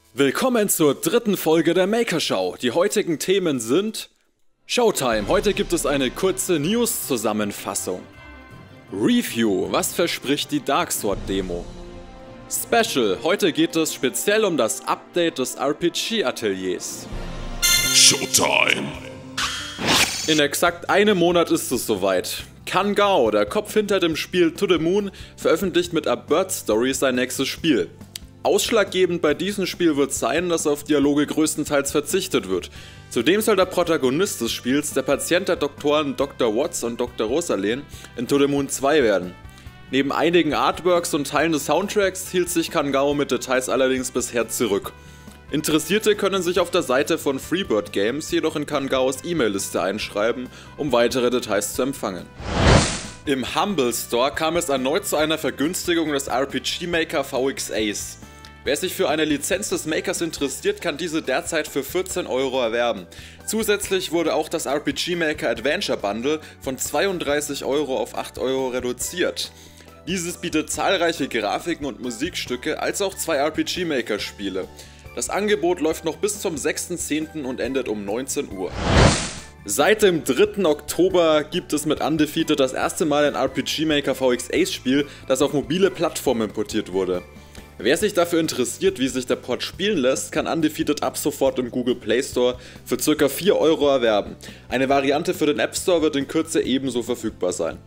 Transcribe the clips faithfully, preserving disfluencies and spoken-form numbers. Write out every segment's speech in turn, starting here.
Willkommen zur dritten Folge der Maker Show. Die heutigen Themen sind Showtime. Heute gibt es eine kurze News-Zusammenfassung. Review. Was verspricht die Dark Sword Demo? Special. Heute geht es speziell um das Update des R P G-Ateliers. Showtime. In exakt einem Monat ist es soweit. Kan Gao, der Kopf hinter dem Spiel To The Moon, veröffentlicht mit A Bird Story sein nächstes Spiel. Ausschlaggebend bei diesem Spiel wird sein, dass auf Dialoge größtenteils verzichtet wird. Zudem soll der Protagonist des Spiels der Patient der Doktoren Doktor Watts und Doktor Rosalind in To The Moon zwei werden. Neben einigen Artworks und Teilen des Soundtracks hielt sich Kan Gao mit Details allerdings bisher zurück. Interessierte können sich auf der Seite von Freebird Games jedoch in Kan Gaos E-Mail-Liste einschreiben, um weitere Details zu empfangen. Im Humble Store kam es erneut zu einer Vergünstigung des R P G Maker V X Ace. Wer sich für eine Lizenz des Makers interessiert, kann diese derzeit für vierzehn Euro erwerben. Zusätzlich wurde auch das R P G Maker Adventure Bundle von zweiunddreißig Euro auf acht Euro reduziert. Dieses bietet zahlreiche Grafiken und Musikstücke als auch zwei R P G Maker Spiele. Das Angebot läuft noch bis zum sechsten zehnten und endet um neunzehn Uhr. Seit dem dritten Oktober gibt es mit Undefeated das erste Mal ein R P G Maker V X Ace Spiel, das auf mobile Plattformen portiert wurde. Wer sich dafür interessiert, wie sich der Port spielen lässt, kann Undefeated ab sofort im Google Play Store für ca. vier Euro erwerben. Eine Variante für den App Store wird in Kürze ebenso verfügbar sein.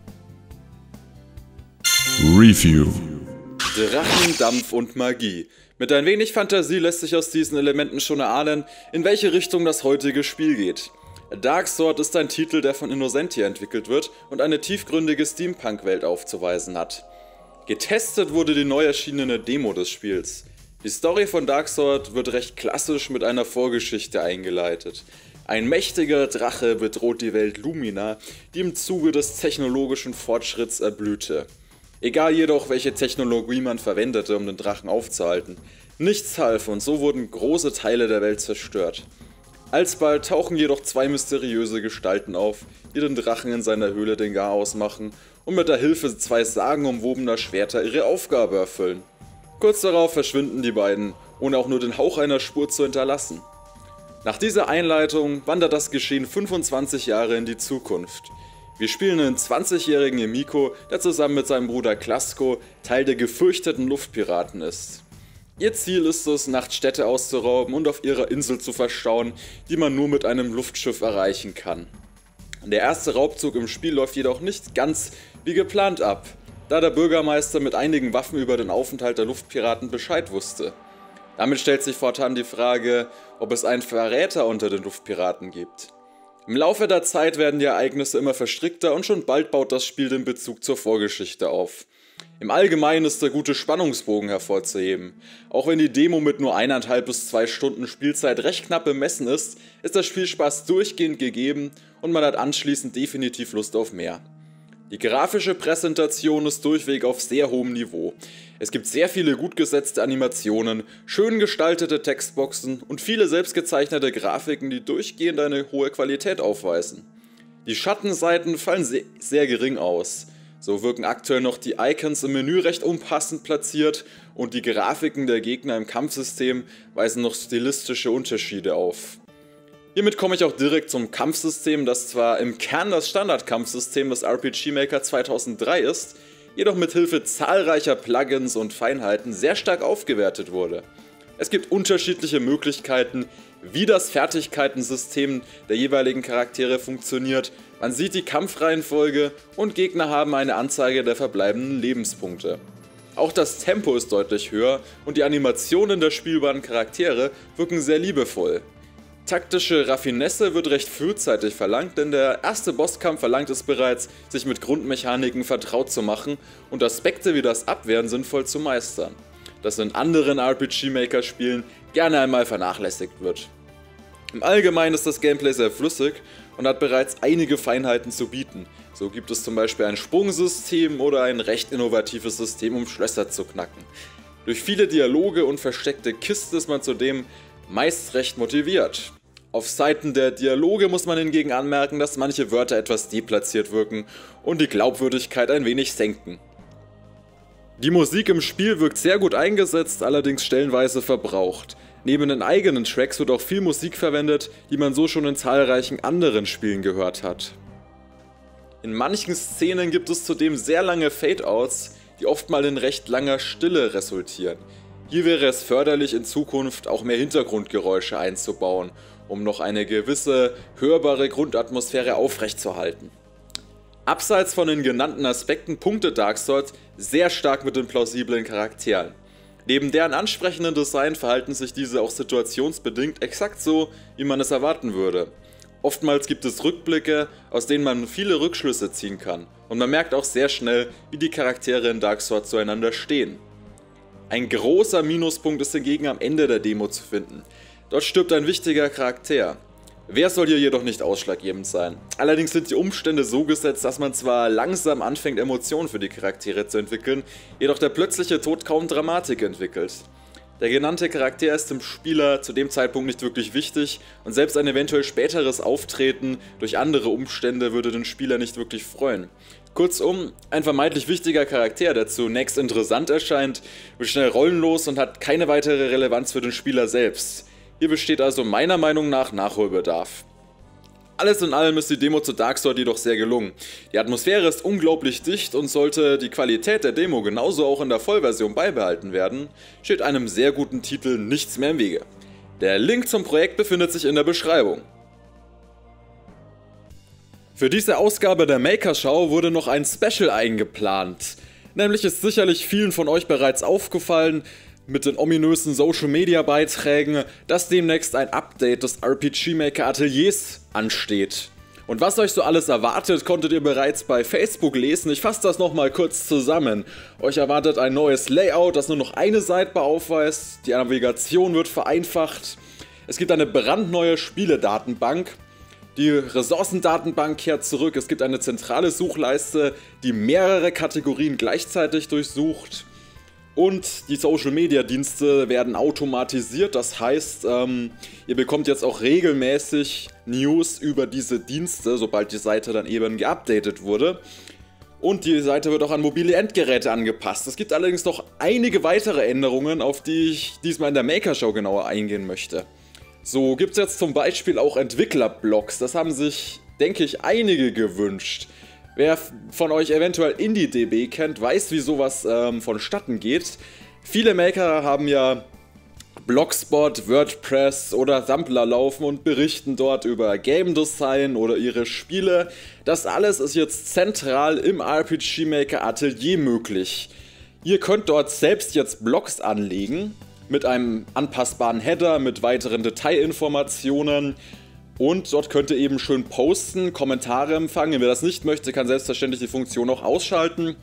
Review. Drachen, Dampf und Magie. Mit ein wenig Fantasie lässt sich aus diesen Elementen schon erahnen, in welche Richtung das heutige Spiel geht. Dark Sword ist ein Titel, der von Innocentia entwickelt wird und eine tiefgründige Steampunk-Welt aufzuweisen hat. Getestet wurde die neu erschienene Demo des Spiels. Die Story von Dark Sword wird recht klassisch mit einer Vorgeschichte eingeleitet. Ein mächtiger Drache bedroht die Welt Lumina, die im Zuge des technologischen Fortschritts erblühte. Egal jedoch, welche Technologie man verwendete, um den Drachen aufzuhalten. Nichts half und so wurden große Teile der Welt zerstört. Alsbald tauchen jedoch zwei mysteriöse Gestalten auf, die den Drachen in seiner Höhle den Garaus machen und mit der Hilfe zwei sagenumwobener Schwerter ihre Aufgabe erfüllen. Kurz darauf verschwinden die beiden, ohne auch nur den Hauch einer Spur zu hinterlassen. Nach dieser Einleitung wandert das Geschehen fünfundzwanzig Jahre in die Zukunft. Wir spielen einen zwanzigjährigen Emiko, der zusammen mit seinem Bruder Klasko Teil der gefürchteten Luftpiraten ist. Ihr Ziel ist es, Nachtstädte auszurauben und auf ihrer Insel zu verstauen, die man nur mit einem Luftschiff erreichen kann. Der erste Raubzug im Spiel läuft jedoch nicht ganz wie geplant ab, da der Bürgermeister mit einigen Waffen über den Aufenthalt der Luftpiraten Bescheid wusste. Damit stellt sich fortan die Frage, ob es einen Verräter unter den Luftpiraten gibt. Im Laufe der Zeit werden die Ereignisse immer verstrickter und schon bald baut das Spiel den Bezug zur Vorgeschichte auf. Im Allgemeinen ist der gute Spannungsbogen hervorzuheben. Auch wenn die Demo mit nur eineinhalb bis zwei Stunden Spielzeit recht knapp bemessen ist, ist der Spielspaß durchgehend gegeben und man hat anschließend definitiv Lust auf mehr. Die grafische Präsentation ist durchweg auf sehr hohem Niveau. Es gibt sehr viele gut gesetzte Animationen, schön gestaltete Textboxen und viele selbstgezeichnete Grafiken, die durchgehend eine hohe Qualität aufweisen. Die Schattenseiten fallen sehr, sehr gering aus. So wirken aktuell noch die Icons im Menü recht unpassend platziert und die Grafiken der Gegner im Kampfsystem weisen noch stilistische Unterschiede auf. Hiermit komme ich auch direkt zum Kampfsystem, das zwar im Kern das Standardkampfsystem des R P G Maker zweitausenddrei ist, jedoch mit Hilfe zahlreicher Plugins und Feinheiten sehr stark aufgewertet wurde. Es gibt unterschiedliche Möglichkeiten, wie das Fertigkeitensystem der jeweiligen Charaktere funktioniert, man sieht die Kampfreihenfolge und Gegner haben eine Anzeige der verbleibenden Lebenspunkte. Auch das Tempo ist deutlich höher und die Animationen der spielbaren Charaktere wirken sehr liebevoll. Taktische Raffinesse wird recht frühzeitig verlangt, denn der erste Bosskampf verlangt es bereits, sich mit Grundmechaniken vertraut zu machen und Aspekte wie das Abwehren sinnvoll zu meistern, das in anderen R P G Maker Spielen gerne einmal vernachlässigt wird. Im Allgemeinen ist das Gameplay sehr flüssig und hat bereits einige Feinheiten zu bieten. So gibt es zum Beispiel ein Sprungsystem oder ein recht innovatives System, um Schlösser zu knacken. Durch viele Dialoge und versteckte Kisten ist man zudem meist recht motiviert. Auf Seiten der Dialoge muss man hingegen anmerken, dass manche Wörter etwas deplatziert wirken und die Glaubwürdigkeit ein wenig senken. Die Musik im Spiel wirkt sehr gut eingesetzt, allerdings stellenweise verbraucht. Neben den eigenen Tracks wird auch viel Musik verwendet, die man so schon in zahlreichen anderen Spielen gehört hat. In manchen Szenen gibt es zudem sehr lange Fade-Outs, die oft mal in recht langer Stille resultieren. Hier wäre es förderlich, in Zukunft auch mehr Hintergrundgeräusche einzubauen, um noch eine gewisse hörbare Grundatmosphäre aufrechtzuerhalten. Abseits von den genannten Aspekten punktet Dark Souls sehr stark mit den plausiblen Charakteren. Neben deren ansprechenden Design verhalten sich diese auch situationsbedingt exakt so, wie man es erwarten würde. Oftmals gibt es Rückblicke, aus denen man viele Rückschlüsse ziehen kann, und man merkt auch sehr schnell, wie die Charaktere in Dark Souls zueinander stehen. Ein großer Minuspunkt ist hingegen am Ende der Demo zu finden. Dort stirbt ein wichtiger Charakter. Wer soll hier jedoch nicht ausschlaggebend sein. Allerdings sind die Umstände so gesetzt, dass man zwar langsam anfängt, Emotionen für die Charaktere zu entwickeln, jedoch der plötzliche Tod kaum Dramatik entwickelt. Der genannte Charakter ist dem Spieler zu dem Zeitpunkt nicht wirklich wichtig und selbst ein eventuell späteres Auftreten durch andere Umstände würde den Spieler nicht wirklich freuen. Kurzum, ein vermeintlich wichtiger Charakter, der zunächst interessant erscheint, wird schnell rollenlos und hat keine weitere Relevanz für den Spieler selbst. Hier besteht also meiner Meinung nach Nachholbedarf. Alles in allem ist die Demo zu Dark Souls jedoch sehr gelungen. Die Atmosphäre ist unglaublich dicht und sollte die Qualität der Demo genauso auch in der Vollversion beibehalten werden, steht einem sehr guten Titel nichts mehr im Wege. Der Link zum Projekt befindet sich in der Beschreibung. Für diese Ausgabe der Maker-Schau wurde noch ein Special eingeplant. Nämlich ist sicherlich vielen von euch bereits aufgefallen, mit den ominösen Social-Media-Beiträgen, dass demnächst ein Update des R P G Maker Ateliers ansteht. Und was euch so alles erwartet, konntet ihr bereits bei Facebook lesen. Ich fasse das nochmal kurz zusammen. Euch erwartet ein neues Layout, das nur noch eine Sidebar aufweist. Die Navigation wird vereinfacht. Es gibt eine brandneue Spieledatenbank. Die Ressourcendatenbank kehrt zurück. Es gibt eine zentrale Suchleiste, die mehrere Kategorien gleichzeitig durchsucht. Und die Social-Media-Dienste werden automatisiert, das heißt, ähm, ihr bekommt jetzt auch regelmäßig News über diese Dienste, sobald die Seite dann eben geupdatet wurde. Und die Seite wird auch an mobile Endgeräte angepasst. Es gibt allerdings noch einige weitere Änderungen, auf die ich diesmal in der Maker-Show genauer eingehen möchte. So gibt es jetzt zum Beispiel auch Entwicklerblogs, das haben sich, denke ich, einige gewünscht. Wer von euch eventuell IndieDB kennt, weiß, wie sowas ähm, vonstatten geht. Viele Maker haben ja Blogspot, WordPress oder Tumblr laufen und berichten dort über Game Design oder ihre Spiele. Das alles ist jetzt zentral im R P G Maker Atelier möglich. Ihr könnt dort selbst jetzt Blogs anlegen mit einem anpassbaren Header, mit weiteren Detailinformationen. Und dort könnt ihr eben schön posten, Kommentare empfangen. Wer das nicht möchte, kann selbstverständlich die Funktion auch ausschalten.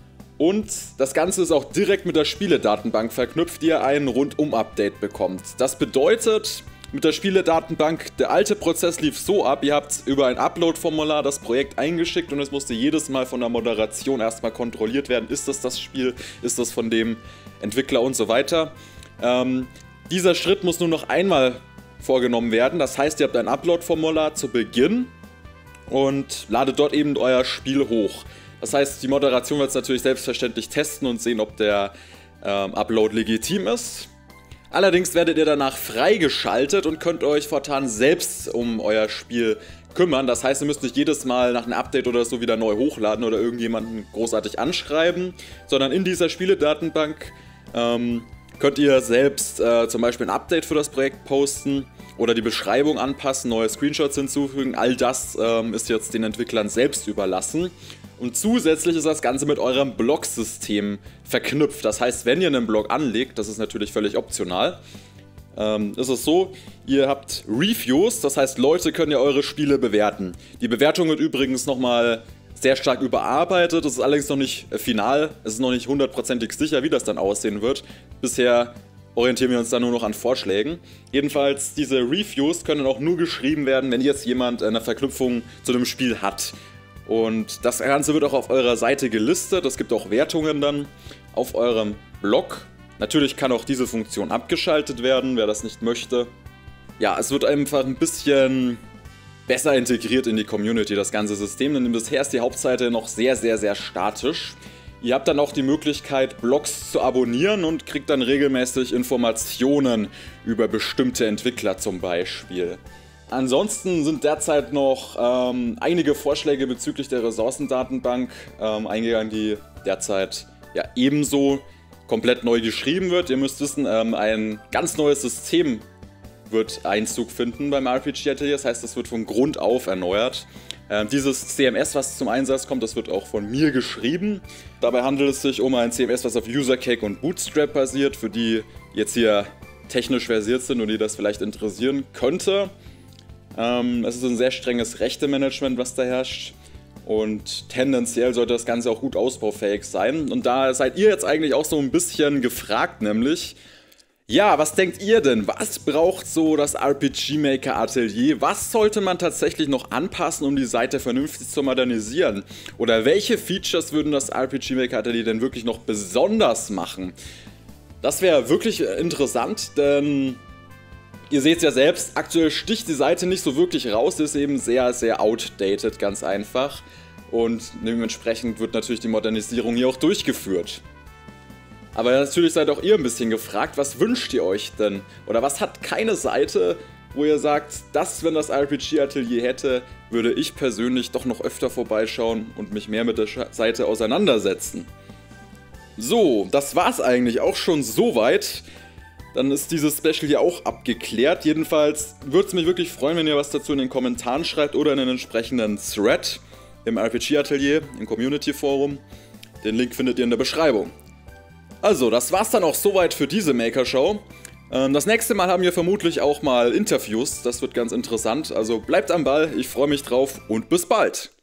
Und das Ganze ist auch direkt mit der Spieledatenbank verknüpft, die ihr ein Rundum-Update bekommt. Das bedeutet, mit der Spieledatenbank, der alte Prozess lief so ab, ihr habt über ein Upload-Formular das Projekt eingeschickt und es musste jedes Mal von der Moderation erstmal kontrolliert werden, ist das das Spiel, ist das von dem Entwickler und so weiter. Ähm, dieser Schritt muss nur noch einmal vorgenommen werden. Das heißt, ihr habt ein Upload-Formular zu Beginn und ladet dort eben euer Spiel hoch. Das heißt, die Moderation wird es natürlich selbstverständlich testen und sehen, ob der ähm, Upload legitim ist. Allerdings werdet ihr danach freigeschaltet und könnt euch fortan selbst um euer Spiel kümmern. Das heißt, ihr müsst nicht jedes Mal nach einem Update oder so wieder neu hochladen oder irgendjemanden großartig anschreiben, sondern in dieser Spieledatenbank ähm, könnt ihr selbst äh, zum Beispiel ein Update für das Projekt posten oder die Beschreibung anpassen, neue Screenshots hinzufügen. All das ähm, ist jetzt den Entwicklern selbst überlassen. Und zusätzlich ist das Ganze mit eurem Blog-System verknüpft. Das heißt, wenn ihr einen Blog anlegt, das ist natürlich völlig optional, ähm, ist es so, ihr habt Reviews, das heißt, Leute können ja eure Spiele bewerten. Die Bewertung wird übrigens nochmal sehr stark überarbeitet, das ist allerdings noch nicht final, es ist noch nicht hundertprozentig sicher, wie das dann aussehen wird. Bisher orientieren wir uns da nur noch an Vorschlägen. Jedenfalls, diese Reviews können auch nur geschrieben werden, wenn jetzt jemand eine Verknüpfung zu dem Spiel hat. Und das Ganze wird auch auf eurer Seite gelistet, es gibt auch Wertungen dann auf eurem Blog. Natürlich kann auch diese Funktion abgeschaltet werden, wer das nicht möchte. Ja, es wird einfach ein bisschen besser integriert in die Community, das ganze System, denn bisher ist die Hauptseite noch sehr, sehr, sehr statisch. Ihr habt dann auch die Möglichkeit, Blogs zu abonnieren und kriegt dann regelmäßig Informationen über bestimmte Entwickler zum Beispiel. Ansonsten sind derzeit noch ähm, einige Vorschläge bezüglich der Ressourcendatenbank ähm, eingegangen, die derzeit ja ebenso komplett neu geschrieben wird. Ihr müsst wissen, ähm, ein ganz neues System wird Einzug finden beim R P G Atelier, das heißt, es wird von Grund auf erneuert. Ähm, dieses C M S, was zum Einsatz kommt, das wird auch von mir geschrieben. Dabei handelt es sich um ein C M S, was auf UserCake und Bootstrap basiert, für die jetzt hier technisch versiert sind und die das vielleicht interessieren könnte. Ähm, es ist ein sehr strenges Rechtemanagement, was da herrscht. Und tendenziell sollte das Ganze auch gut ausbaufähig sein. Und da seid ihr jetzt eigentlich auch so ein bisschen gefragt, nämlich... Ja, was denkt ihr denn? Was braucht so das R P G Maker Atelier? Was sollte man tatsächlich noch anpassen, um die Seite vernünftig zu modernisieren? Oder welche Features würden das R P G Maker Atelier denn wirklich noch besonders machen? Das wäre wirklich interessant, denn ihr seht es ja selbst, aktuell sticht die Seite nicht so wirklich raus, ist eben sehr, sehr outdated, ganz einfach. Und dementsprechend wird natürlich die Modernisierung hier auch durchgeführt. Aber natürlich seid auch ihr ein bisschen gefragt, was wünscht ihr euch denn? Oder was hat keine Seite, wo ihr sagt, das, wenn das R P G Atelier hätte, würde ich persönlich doch noch öfter vorbeischauen und mich mehr mit der Seite auseinandersetzen. So, das war's eigentlich auch schon soweit. Dann ist dieses Special hier auch abgeklärt. Jedenfalls würde es mich wirklich freuen, wenn ihr was dazu in den Kommentaren schreibt oder in den entsprechenden Thread im R P G Atelier, im Community Forum. Den Link findet ihr in der Beschreibung. Also, das war's dann auch soweit für diese Maker-Show. Ähm, das nächste Mal haben wir vermutlich auch mal Interviews, das wird ganz interessant. Also bleibt am Ball, ich freue mich drauf und bis bald!